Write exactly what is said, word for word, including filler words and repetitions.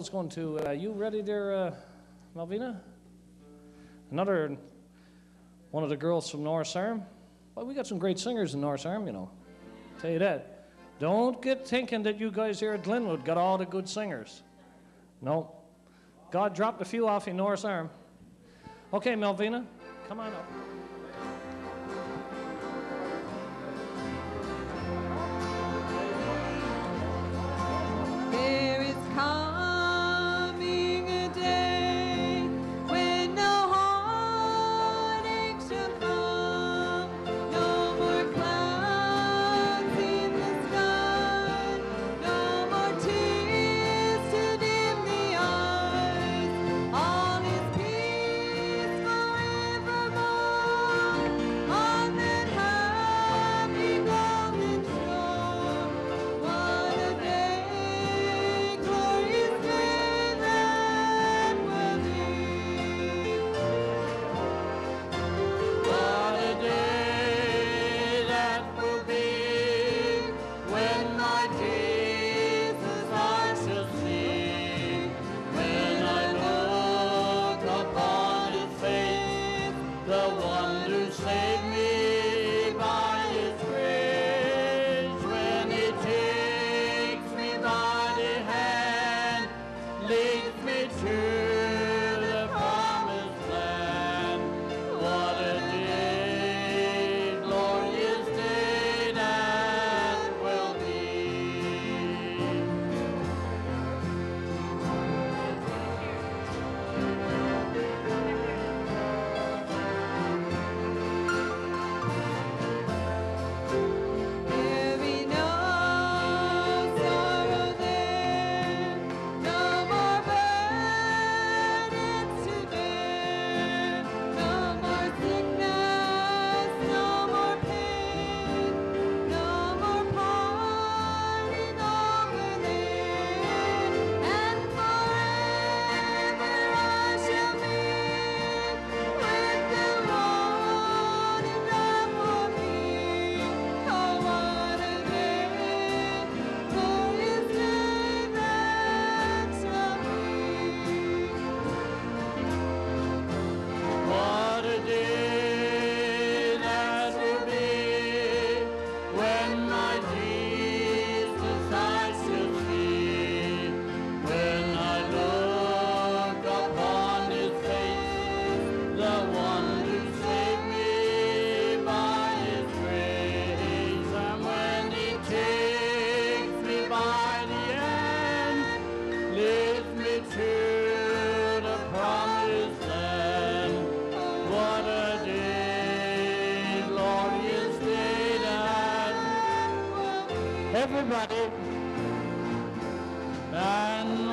It's going to, uh, you ready there, uh, Malvina? Another one of the girls from North Arm. Well, we got some great singers in North Arm, you know. Tell you that. Don't get thinking that you guys here at Glenwood got all the good singers. No. God dropped a few off in North Arm. Okay, Malvina, come on up. There is coming a day when no heartache shall come, no more clouds in the sky, no more tears to dim the eyes. All is peace forevermore on that happy golden shore. What a day! Glorious day that will be. What a day that will be when my Jesus I shall see. When I look upon his face, the one who saved me by his grace. When he takes me by the hand, leads me to the promised land. What a day, glorious day that will be. There be no sorrow there, no more burdens to bear, no more sickness, no more pain, no more parting over there, and forever I shall live with the Lord and love for me. Oh, what a day, glorious day that shall be. What a day that will be when my Jesus I shall see. When I look upon his face, the one who saved me by his grace. And when he takes me by the hand, leads me to the promised land. What a day, glorious day that everybody and